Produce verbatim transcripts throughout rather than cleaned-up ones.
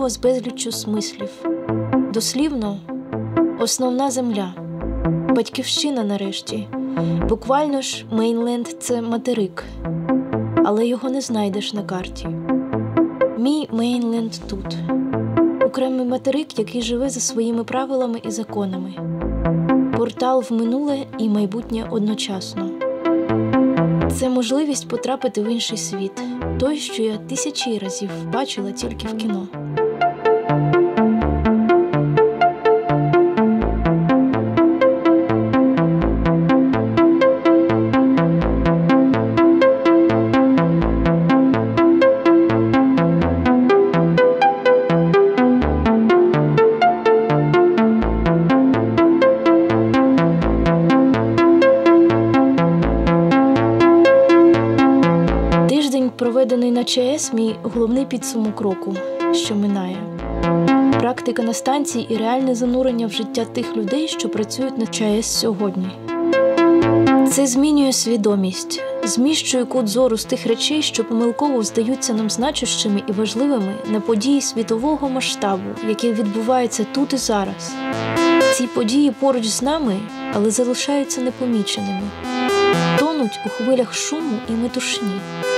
слово з безліччю смислів. Дослівно – основна земля, батьківщина нарешті. Буквально ж Мейнленд – це материк, але його не знайдеш на карті. Мій Мейнленд тут. Окремий материк, який живе за своїми правилами і законами. Портал в минуле і майбутнє одночасно. Це можливість потрапити в інший світ, той, що я тисячі разів бачила тільки в кіно. Проведений на ЧАЕС – мій головний підсумок року, що минає. Практика на станції і реальне занурення в життя тих людей, що працюють на ЧАЕС сьогодні. Це змінює свідомість, зміщує кут зору з тих речей, що помилково здаються нам значущими і важливими на події світового масштабу, які відбуваються тут і зараз. Ці події поруч з нами, але залишаються непоміченими. Тонуть у хвилях шуму і метушні.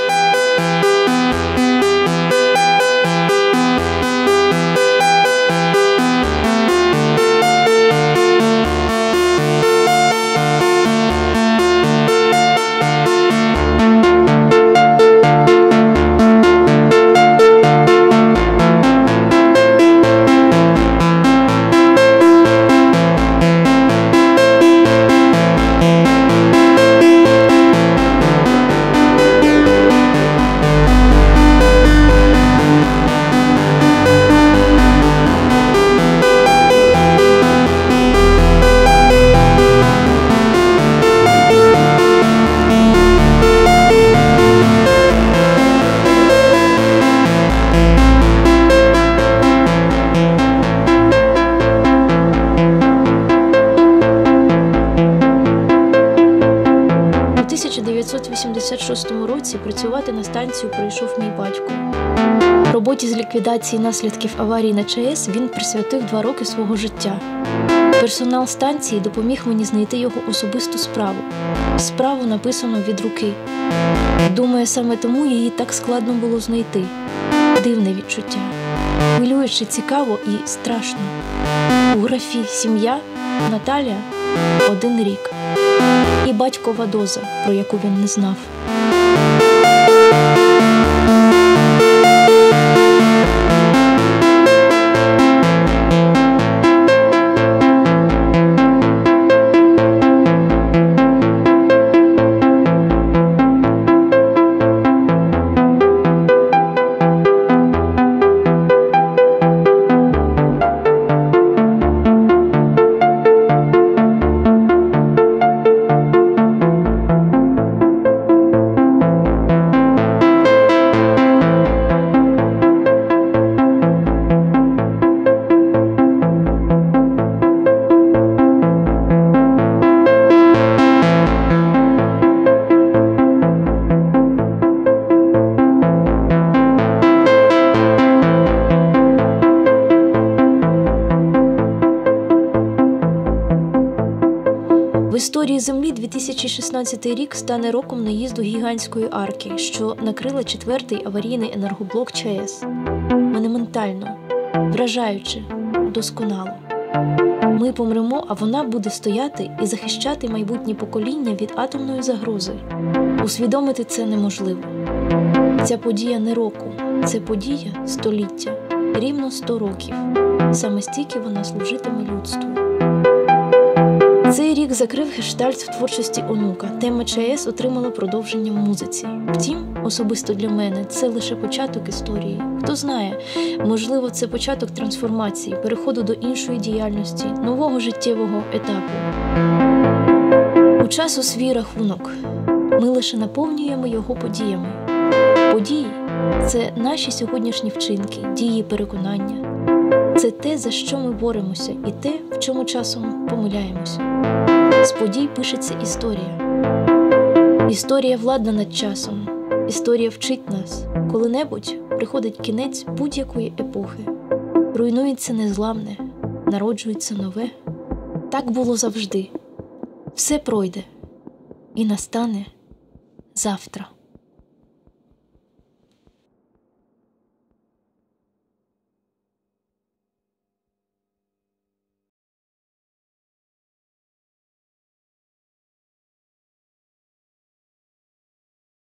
У тисяча дев'ятсот вісімдесят шостому році працювати на станцію прийшов мій батько. Роботі з ліквідації наслідків аварії на ЧАЕС він присвятив два роки свого життя. Персонал станції допоміг мені знайти його особисту справу. Справу написано від руки. Думаю, саме тому її так складно було знайти. Дивне відчуття. Хвилююче, цікаво і страшно. У графі «Сім'я» Наталія – один рік. І батькова доза, про яку він не знав. В історії Землі дві тисячі шістнадцятий рік стане роком наїзду гігантської арки, що накрила четвертий аварійний енергоблок ЧАЕС. Монументально, вражаюче, досконало. Ми помремо, а вона буде стояти і захищати майбутні покоління від атомної загрози. Усвідомити це неможливо. Ця подія не року, це подія століття, рівно сто років. Саме стільки вона служитиме людству. Цей рік закрив гештальт в творчості онука. Тема ЧАЕС отримала продовження в музиці. Втім, особисто для мене, це лише початок історії. Хто знає, можливо, це початок трансформації, переходу до іншої діяльності, нового життєвого етапу. У часу свій рахунок. Ми лише наповнюємо його подіями. Події – це наші сьогоднішні вчинки, дії, переконання. Це те, за що ми боремося, і те, в чому часом помиляємося. З подій пишеться історія. Історія владна над часом. Історія вчить нас. Коли-небудь приходить кінець будь-якої епохи. руйнується незламне, народжується нове. Так було завжди. Все пройде, і настане завтра.